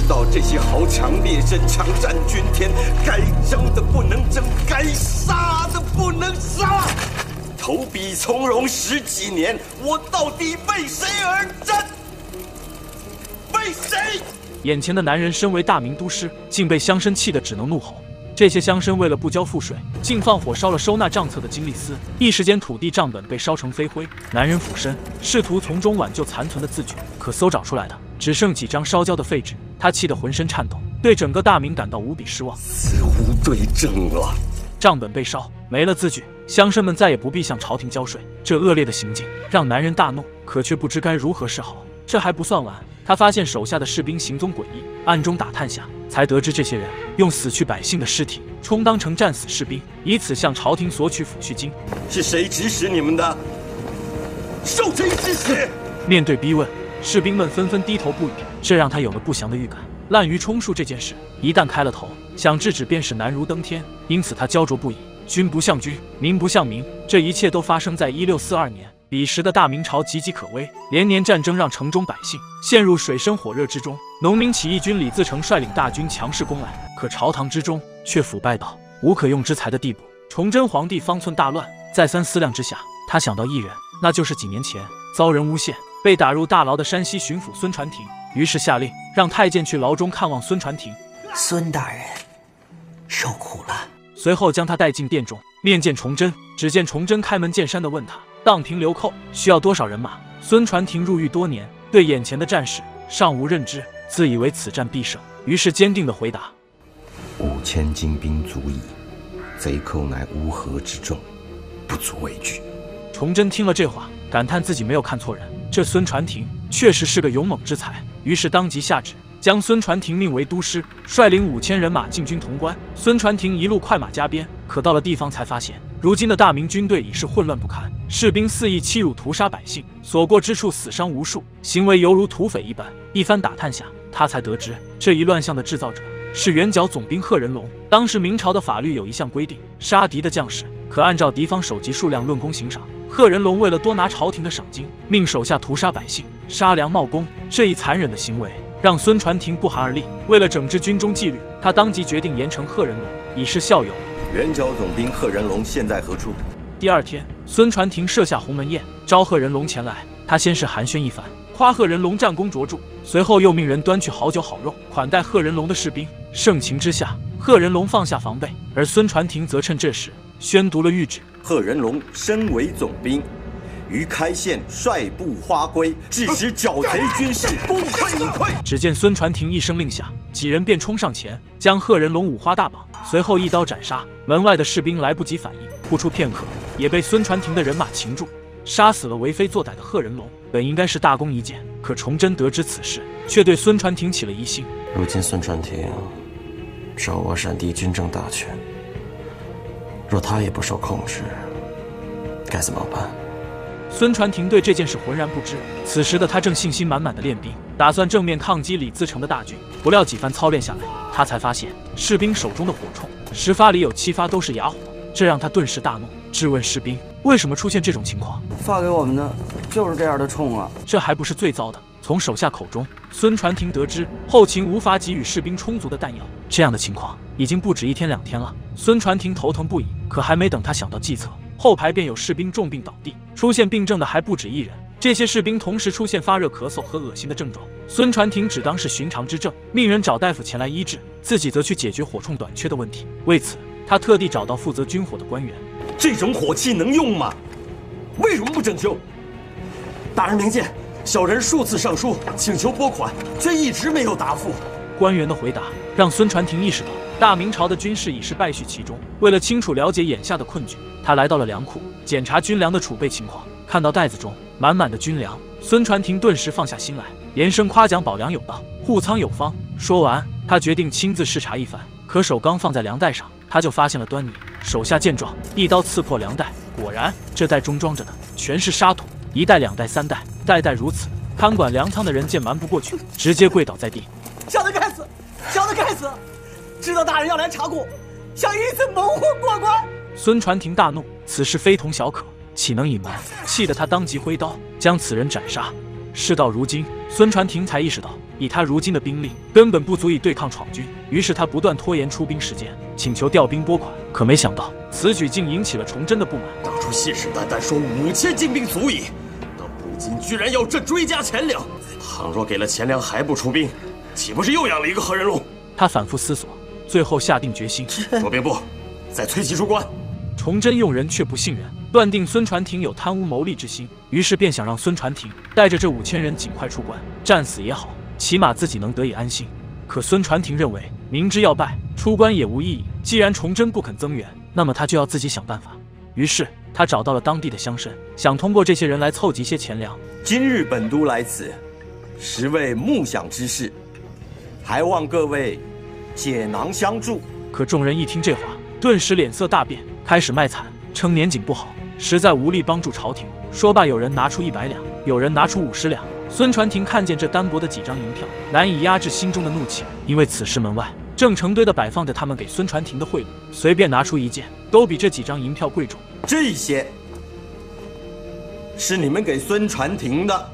道这些豪强劣绅强占军田，该征的不能征，该杀的不能杀。投笔从戎10几年，我到底为谁而战？为谁？ 眼前的男人身为大明都师，竟被乡绅气得只能怒吼。这些乡绅为了不交赋税，竟放火烧了收纳账册的金利司，一时间土地账本被烧成飞灰。男人俯身，试图从中挽救残存的字据，可搜找出来的只剩几张烧焦的废纸。他气得浑身颤抖，对整个大明感到无比失望。 似乎对症了。 账本被烧，没了字据，乡绅们再也不必向朝廷交税。这恶劣的行径让男人大怒，可却不知该如何是好。这还不算完，他发现手下的士兵行踪诡异，暗中打探下，才得知这些人用死去百姓的尸体充当成战死士兵，以此向朝廷索取抚恤金。 是谁指使你们的？受谁指使？ 面对逼问，士兵们纷纷低头不语，这让他有了不祥的预感。滥竽充数这件事一旦开了头，想制止便是难如登天，因此他焦灼不已。君不像君，民不像民，这一切都发生在1642年。彼时的大明朝岌岌可危，连年战争让城中百姓陷入水深火热之中。农民起义军李自成率领大军强势攻来，可朝堂之中却腐败到无可用之才的地步。崇祯皇帝方寸大乱，再三思量之下，他想到一人，那就是几年前遭人诬陷被打入大牢的山西巡抚孙传庭，于是下令让太监去牢中看望孙传庭。 孙大人受苦了。 随后将他带进殿中面见崇祯。只见崇祯开门见山地问他当庭流寇需要多少人马。孙传庭入狱多年，对眼前的战事尚无认知，自以为此战必胜，于是坚定地回答 ：5000精兵足矣，贼寇乃乌合之众，不足畏惧。 崇祯听了这话，感叹自己没有看错人，这孙传庭确实是个勇猛之才，于是当即下旨将孙传庭命为都师，率领5000人马进军潼关。孙传庭一路快马加鞭，可到了地方才发现，如今的大明军队已是混乱不堪，士兵肆意欺辱屠杀百姓，所过之处死伤无数，行为犹如土匪一般。一番打探下，他才得知这一乱象的制造者是元角总兵贺仁龙。当时明朝的法律有一项规定，杀敌的将士可按照敌方首级数量论功行赏。贺仁龙为了多拿朝廷的赏金，命手下屠杀百姓，杀良冒功。这一残忍的行为让孙传庭不寒而栗。为了整治军中纪律，他当即决定严惩贺仁龙，以示效尤。 元角总兵贺仁龙现在何处？ 第二天，孙传庭设下鸿门宴，招贺仁龙前来。他先是寒暄一番，夸贺仁龙战功卓著，随后又命人端去好酒好肉款待贺仁龙的士兵。盛情之下，贺仁龙放下防备，而孙传庭则趁这时宣读了谕旨： 贺仁龙身为总兵，于开县率部花归，致使剿贼军士功亏一篑。 只见孙传庭一声令下，几人便冲上前，将贺仁龙五花大绑，随后一刀斩杀。门外的士兵来不及反应，不出片刻，也被孙传庭的人马擒住，杀死了为非作歹的贺仁龙。本应该是大功一件，可崇祯得知此事，却对孙传庭起了疑心。 如今孙传庭手握陕地军政大权，若他也不受控制，该怎么办？ 孙传庭对这件事浑然不知。此时的他正信心满满的练兵，打算正面抗击李自成的大军。不料几番操练下来，他才发现士兵手中的火铳10发里有7发都是哑火，这让他顿时大怒，质问士兵为什么出现这种情况。 发给我们的就是这样的铳啊！ 这还不是最糟的。从手下口中，孙传庭得知后勤无法给予士兵充足的弹药，这样的情况已经不止1天2天了。孙传庭头疼不已，可还没等他想到计策，后排便有士兵重病倒地，出现病症的还不止1人。这些士兵同时出现发热、咳嗽和恶心的症状。孙传庭只当是寻常之症，命人找大夫前来医治，自己则去解决火铳短缺的问题。为此，他特地找到负责军火的官员。 这种火器能用吗？为什么不整修？ 大人明鉴，小人数次上书请求拨款，却一直没有答复。 官员的回答让孙传庭意识到大明朝的军事已是败絮其中。为了清楚了解眼下的困局，他来到了粮库，检查军粮的储备情况。看到袋子中满满的军粮，孙传庭顿时放下心来，连声夸奖保粮有道，护仓有方。说完，他决定亲自视察一番。可手刚放在粮袋上，他就发现了端倪。手下见状，一刀刺破粮袋，果然这袋中装着的全是沙土，1袋、2袋、3袋，袋袋如此。看管粮仓的人见瞒不过去，直接跪倒在地。 小的该死，小的该死！知道大人要来查过，想以此蒙混过关。 孙传庭大怒，此事非同小可，岂能隐瞒？气得他当即挥刀将此人斩杀。 事到如今，孙传庭才意识到，以他如今的兵力，根本不足以对抗闯军。于是他不断拖延出兵时间，请求调兵拨款。可没想到，此举竟引起了崇祯的不满。 当初信誓旦旦说5000精兵足矣，到如今居然要这追加钱粮。倘若给了钱粮还不出兵，岂不是又养了一个何人龙？ 他反复思索，最后下定决心： 说兵部，再催其出关。 崇祯用人却不信任，断定孙传庭有贪污谋利之心，于是便想让孙传庭带着这5000人尽快出关，战死也好，起码自己能得以安心。可孙传庭认为，明知要败，出关也无意义。既然崇祯不肯增援，那么他就要自己想办法。于是他找到了当地的乡绅，想通过这些人来凑集些钱粮。 今日本都来此，实为木想之事，还望各位解囊相助。 可众人一听这话，顿时脸色大变，开始卖惨，称年景不好，实在无力帮助朝廷。说罢，有人拿出100两，有人拿出50两。孙传庭看见这单薄的几张银票，难以压制心中的怒气，因为此时门外正成堆的摆放着他们给孙传庭的贿赂，随便拿出一件，都比这几张银票贵重。 这些是你们给孙传庭的，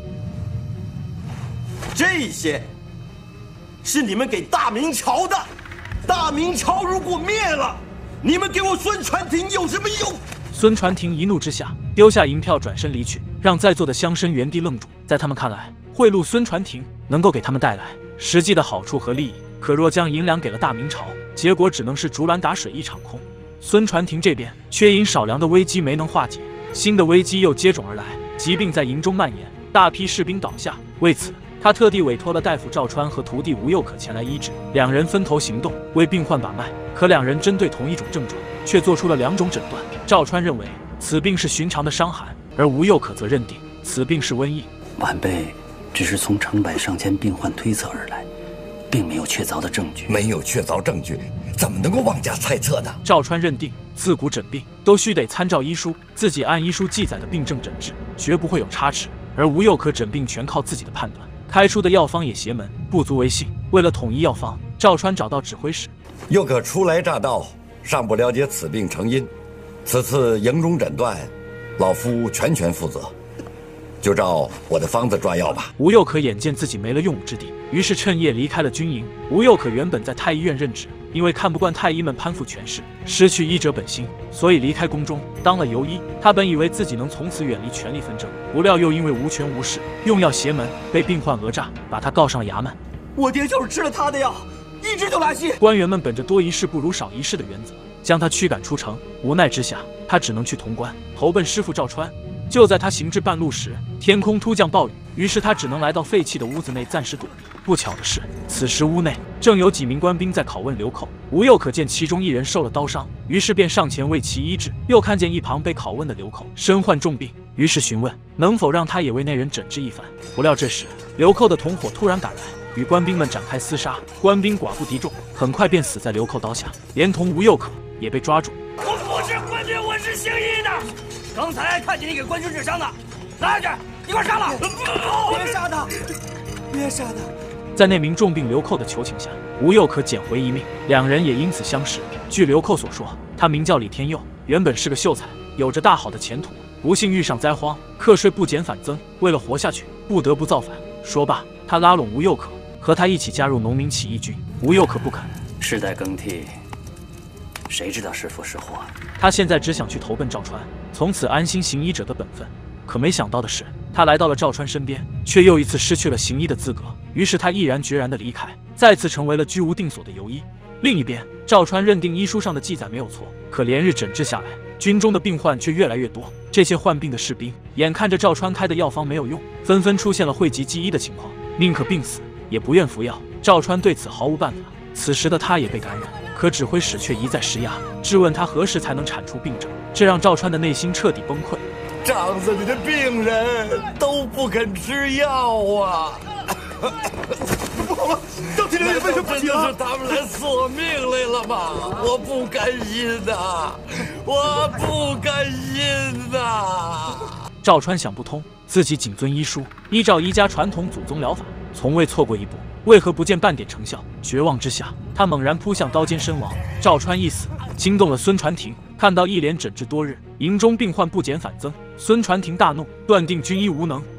这些是你们给大明朝的。大明朝如果灭了，你们给我孙传庭有什么用？ 孙传庭一怒之下，丢下银票，转身离去，让在座的乡绅原地愣住。在他们看来，贿赂孙传庭能够给他们带来实际的好处和利益，可若将银两给了大明朝，结果只能是竹篮打水一场空。孙传庭这边缺银少粮的危机没能化解，新的危机又接踵而来，疾病在营中蔓延，大批士兵倒下。为此，他特地委托了大夫赵川和徒弟吴又可前来医治，两人分头行动，为病患把脉。可两人针对同一种症状，却做出了2种诊断。赵川认为此病是寻常的伤寒，而吴又可则认定此病是瘟疫。 晚辈只是从成百上千病患推测而来，并没有确凿的证据。 没有确凿证据，怎么能够妄加猜测呢？ 赵川认定，自古诊病都须得参照医书，自己按医书记载的病症诊治，绝不会有差池。而吴又可诊病全靠自己的判断，开出的药方也邪门，不足为信。为了统一药方，赵川找到指挥使。 又可初来乍到，尚不了解此病成因，此次营中诊断，老夫全权负责。就照我的方子抓药吧。 吴又可眼见自己没了用武之地，于是趁夜离开了军营。吴又可原本在太医院任职，因为看不惯太医们攀附权势，失去医者本心，所以离开宫中当了游医。他本以为自己能从此远离权力纷争，不料又因为无权无势，用药邪门，被病患讹诈，把他告上了衙门。 我爹就是吃了他的药，一直就来气。 官员们本着多一事不如少一事的原则，将他驱赶出城。无奈之下，他只能去潼关投奔师傅赵川。就在他行至半路时，天空突降暴雨，于是他只能来到废弃的屋子内暂时躲避。不巧的是，此时屋内正有几名官兵在拷问流寇。吴又可见其中一人受了刀伤，于是便上前为其医治。又看见一旁被拷问的流寇身患重病，于是询问能否让他也为那人诊治一番。不料这时流寇的同伙突然赶来，与官兵们展开厮杀。官兵寡不敌众，很快便死在流寇刀下，连同吴又可也被抓住。 我不是官军，我是行医的。刚才看见你给官军治伤的，来人，一块杀了！ 别杀他，别杀他！ 在那名重病流寇的求情下，吴又可捡回一命，两人也因此相识。据流寇所说，他名叫李天佑，原本是个秀才，有着大好的前途，不幸遇上灾荒，课税不减反增，为了活下去，不得不造反。说罢，他拉拢吴又可，和他一起加入农民起义军。吴又可不肯， 世代更替，谁知道是福是祸？ 他现在只想去投奔赵川，从此安心行医者的本分。可没想到的是，他来到了赵川身边，却又一次失去了行医的资格。于是他毅然决然地离开，再次成为了居无定所的游医。另一边，赵川认定医书上的记载没有错，可连日诊治下来，军中的病患却越来越多。这些患病的士兵眼看着赵川开的药方没有用，纷纷出现了讳疾忌医的情况，宁可病死也不愿服药。赵川对此毫无办法。此时的他也被感染，可指挥使却一再施压，质问他何时才能铲除病症，这让赵川的内心彻底崩溃。 帐子里的病人都不肯吃药啊！ 不好了，赵天烈为什么不行啊？ 是他们来索命来了吗？我不甘心呐，我不甘心呐！ 赵川想不通，自己谨遵医书，依照医家传统祖宗疗法，从未错过一步，为何不见半点成效？绝望之下，他猛然扑向刀尖身亡。赵川一死，惊动了孙传庭。看到一连诊治多日，营中病患不减反增，孙传庭大怒，断定军医无能，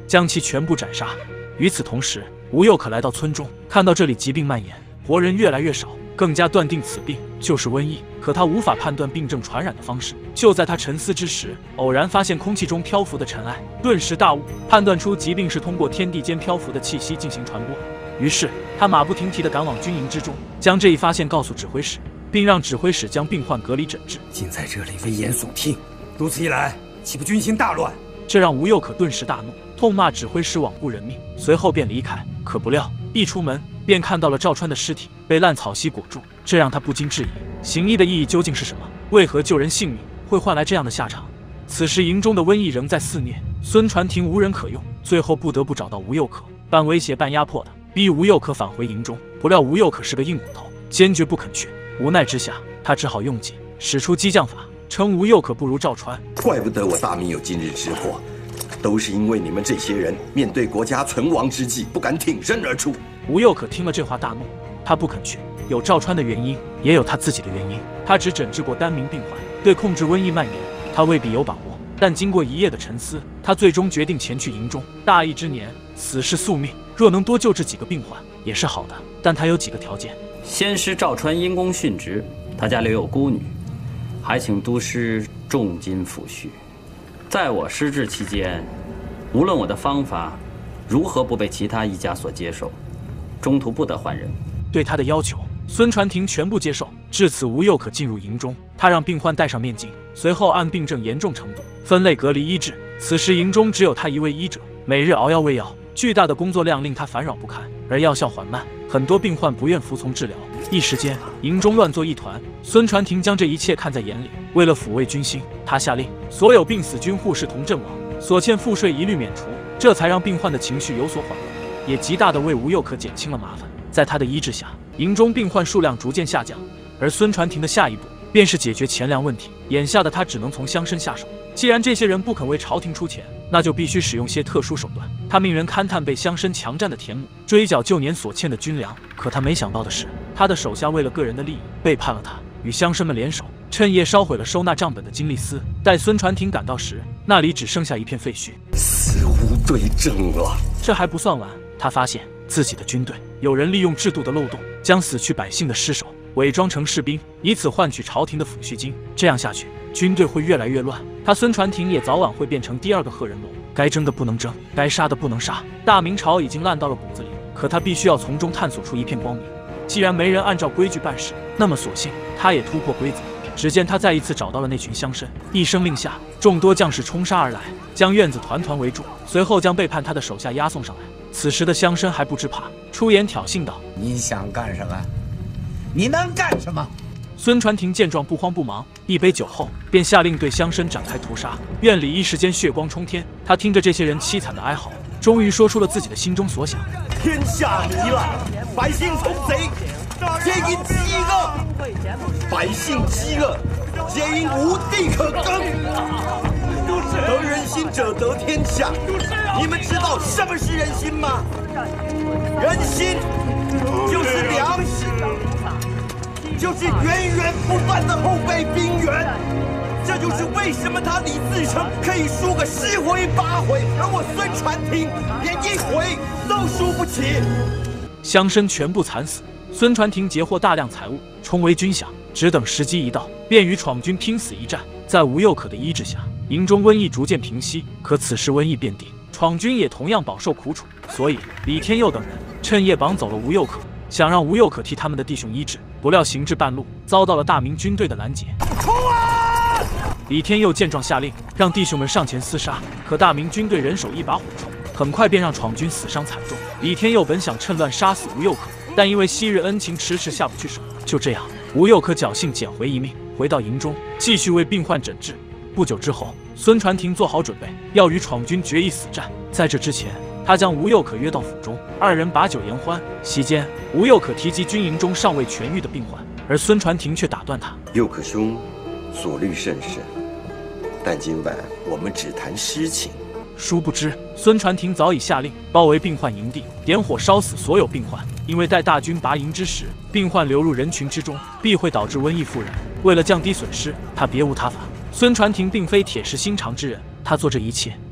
将其全部斩杀。与此同时，吴又可来到村中，看到这里疾病蔓延，活人越来越少，更加断定此病就是瘟疫。可他无法判断病症传染的方式。就在他沉思之时，偶然发现空气中漂浮的尘埃，顿时大悟，判断出疾病是通过天地间漂浮的气息进行传播。于是他马不停蹄地赶往军营之中，将这一发现告诉指挥使，并让指挥使将病患隔离诊治。 竟在这里危言耸听，如此一来，岂不军心大乱？ 这让吴又可顿时大怒，痛骂指挥使罔顾人命，随后便离开。可不料一出门便看到了赵川的尸体被烂草席裹住，这让他不禁质疑行医的意义究竟是什么？为何救人性命会换来这样的下场？此时营中的瘟疫仍在肆虐，孙传庭无人可用，最后不得不找到吴又可，半威胁半压迫的逼吴又可返回营中。不料吴又可是个硬骨头，坚决不肯去。无奈之下，他只好用计使出激将法，称吴又可不如赵川。 怪不得我大明有今日之祸，都是因为你们这些人面对国家存亡之际不敢挺身而出。 吴又可听了这话大怒，他不肯去，有赵川的原因，也有他自己的原因。他只诊治过单名病患，对控制瘟疫蔓延，他未必有把握。但经过一夜的沉思，他最终决定前去营中。大义之年，死是宿命，若能多救治几个病患也是好的，但他有几个条件。 先师赵川因公殉职，他家留有孤女，还请都师重金抚恤。在我施治期间，无论我的方法如何不被其他医家所接受，中途不得换人。 对他的要求，孙传庭全部接受。至此，吴又可进入营中，他让病患戴上面镜，随后按病症严重程度分类隔离医治。此时营中只有他一位医者，每日熬药喂药，巨大的工作量令他烦扰不堪，而药效缓慢，很多病患不愿服从治疗。一时间，营中乱作一团。孙传庭将这一切看在眼里，为了抚慰军心，他下令所有病死军护士同阵亡，所欠赋税一律免除，这才让病患的情绪有所缓和，也极大地为吴又可减轻了麻烦。在他的医治下，营中病患数量逐渐下降，而孙传庭的下一步便是解决钱粮问题。眼下的他只能从乡绅下手，既然这些人不肯为朝廷出钱，那就必须使用些特殊手段。他命人勘探被乡绅强占的田亩，追缴旧年所欠的军粮。可他没想到的是，他的手下为了个人的利益背叛了他，与乡绅们联手，趁夜烧毁了收纳账本的金利司。待孙传庭赶到时，那里只剩下一片废墟， 死无对证了。 这还不算完，他发现自己的军队有人利用制度的漏洞，将死去百姓的尸首伪装成士兵，以此换取朝廷的抚恤金。这样下去，军队会越来越乱，他孙传庭也早晚会变成第二个贺人龙。该争的不能争，该杀的不能杀。大明朝已经烂到了骨子里，可他必须要从中探索出一片光明。既然没人按照规矩办事，那么索性他也突破规则。只见他再一次找到了那群乡绅，一声令下，众多将士冲杀而来，将院子团团围住，随后将背叛他的手下押送上来。此时的乡绅还不知怕，出言挑衅道：“ 你想干什么？你能干什么？” 孙传庭见状不慌不忙，一杯酒后便下令对乡绅展开屠杀。院里一时间血光冲天。他听着这些人凄惨的哀嚎，终于说出了自己的心中所想： 天下迷了，百姓从贼，皆因饥饿；百姓饥饿，皆因无地可耕。得人心者得天下。你们知道什么是人心吗？人心就是粮食，就是源源不断的后备兵源。这就是为什么他李自成可以输个10回8回，而我孙传庭连1回都输不起。 乡绅全部惨死，孙传庭截获大量财物，重为军饷，只等时机一到，便与闯军拼死一战。在吴又可的医治下，营中瘟疫逐渐平息。可此时瘟疫遍地，闯军也同样饱受苦楚，所以李天佑等人趁夜绑走了吴又可，想让吴又可替他们的弟兄医治。不料行至半路，遭到了大明军队的拦截。 冲啊！ 李天佑见状下令，让弟兄们上前厮杀。可大明军队人手一把火铳，很快便让闯军死伤惨重。李天佑本想趁乱杀死吴又可，但因为昔日恩情迟迟下不去手。就这样，吴又可侥幸捡回一命，回到营中继续为病患诊治。不久之后，孙传庭做好准备，要与闯军决一死战。在这之前，他将吴又可约到府中，二人把酒言欢。席间，吴又可提及军营中尚未痊愈的病患，而孙传庭却打断他：“ 又可兄所虑甚深，但今晚我们只谈诗情。” 殊不知，孙传庭早已下令包围病患营地，点火烧死所有病患。因为待大军拔营之时，病患流入人群之中，必会导致瘟疫复燃。为了降低损失，他别无他法。孙传庭并非铁石心肠之人，他做这一切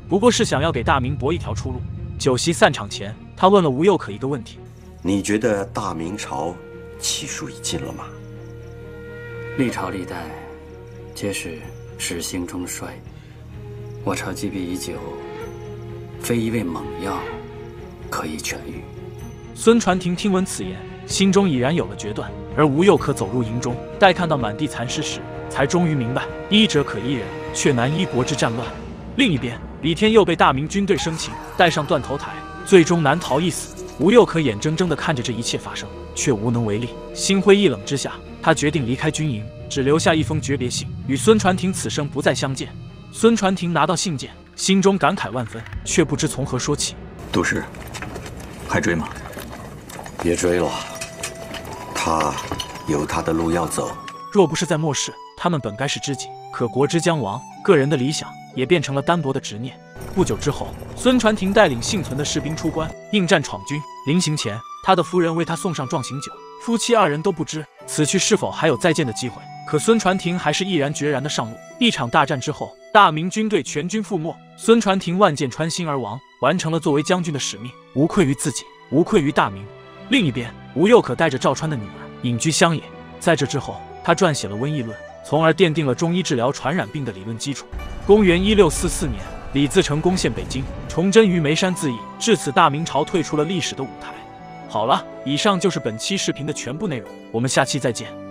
不过是想要给大明博一条出路。酒席散场前，他问了吴又可一个问题： 你觉得大明朝气数已尽了吗？ 历朝历代皆是时兴中衰，我朝积弊已久，非一味猛药可以痊愈。 孙传庭听闻此言，心中已然有了决断。而吴又可走入营中，待看到满地残尸时，才终于明白：医者可医人，却难医国之战乱。另一边，李天佑被大明军队生擒，带上断头台，最终难逃一死。吴又可眼睁睁地看着这一切发生，却无能为力。心灰意冷之下，他决定离开军营，只留下一封诀别信，与孙传庭此生不再相见。孙传庭拿到信件，心中感慨万分，却不知从何说起。 都师，还追吗？ 别追了，他有他的路要走。 若不是在末世，他们本该是知己，可国之将亡，个人的理想也变成了单薄的执念。不久之后，孙传庭带领幸存的士兵出关，应战闯军。临行前，他的夫人为他送上壮行酒，夫妻二人都不知此去是否还有再见的机会。可孙传庭还是毅然决然地上路。一场大战之后，大明军队全军覆没，孙传庭万箭穿心而亡，完成了作为将军的使命，无愧于自己，无愧于大明。另一边，吴又可带着赵川的女儿隐居乡野。在这之后，他撰写了《瘟疫论》，从而奠定了中医治疗传染病的理论基础。公元1644年，李自成攻陷北京，崇祯于眉山自缢，至此大明朝退出了历史的舞台。好了，以上就是本期视频的全部内容，我们下期再见。